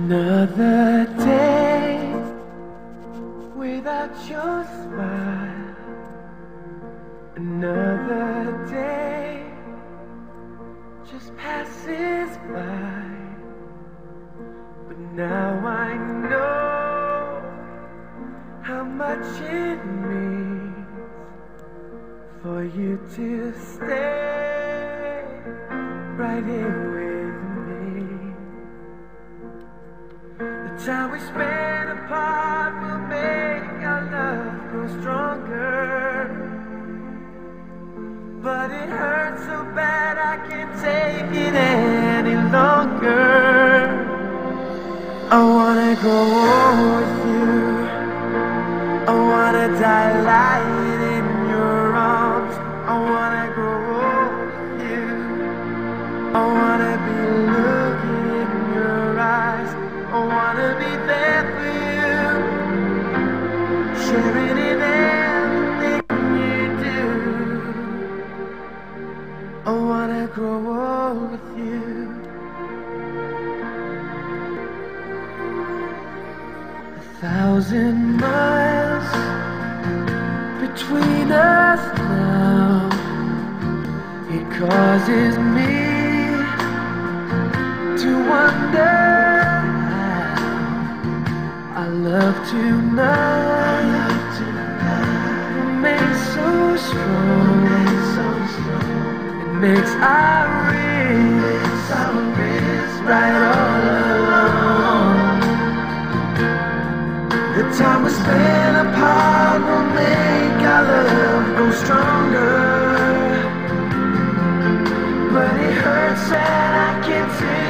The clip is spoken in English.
Another day without your smile. Another day just passes by. But now I know how much it means for you to stay right here with me. The time we spend apart will make our love grow stronger. But it hurts so bad I can't take it any longer. I wanna grow old with you. I wanna die lying in your arms. I wanna grow old with you. I wanna be looking in your eyes. I wanna be there for you, sharing in everything you do. I wanna grow old with you. 1,000 miles between us now. It causes me to wonder how our love tonight remains so strong. It makes our wrists right all along. The time we spend apart will make our love grow stronger. But it hurts that I can't take